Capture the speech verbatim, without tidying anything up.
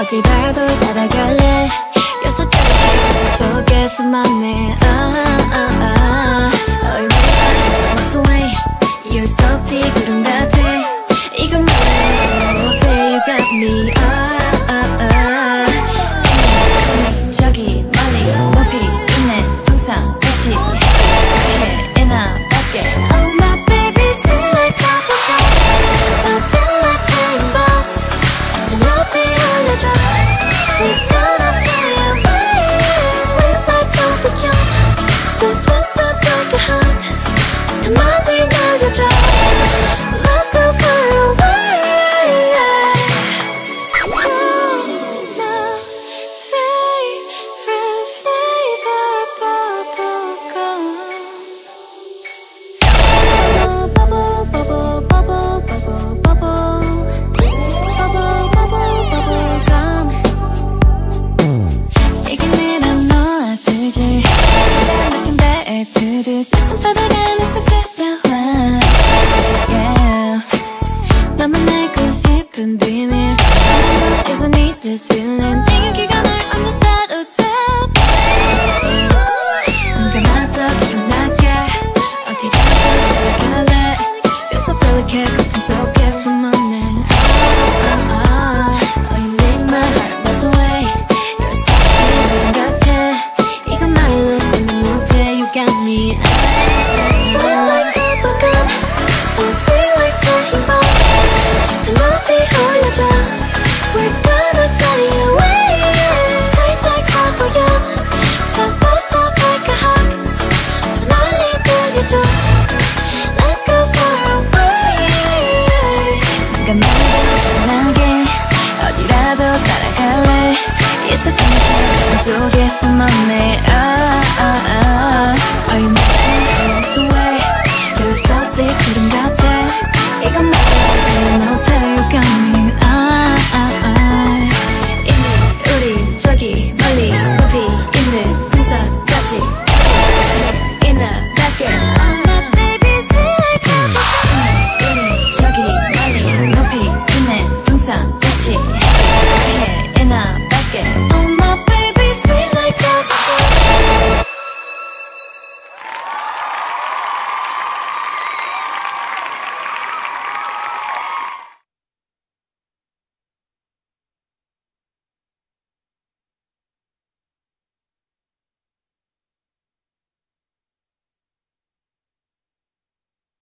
어디라도 따라갈래. You're so delicate 속에 숨었네. ah, ah, ah. Oh, you what's away. You're softy 구름 같아. 이건 말해 못해. You got me. ah, ah, ah. 저기 멀리 높이 있네. 항상 같이 해. In a basket. Oh my baby sing like top of the world. Sing like rainbow. 높이 올려줘. We're gonna fly away. Sweet like tropical. So sweet stuff like a hug. 한마디 날려줘. Let's go far away. 너만 알고 싶은 비밀. Isn't it this feeling? 인기가 널 완전 사로잡아. 네가 맞아 기억나게 어디든지 데려갈래. You're so delicate 거품 속에 숨었네. ah, ah, ah. Oh, you make my heart melt away. You're so delicate 같아. 이건 말로 쓰면 못해. You got me. Sweet like bubblegum. Oh, sweet like rainbow. 높이 올려줘. We're gonna fly away. Sweet like tropical. So so so like a hug. 저 멀리 들려줘. Let's go far away. 네가 말도 나게 어디라도 따라갈래. You're so delicate 속에 숨었네. ah, ah, ah. Are you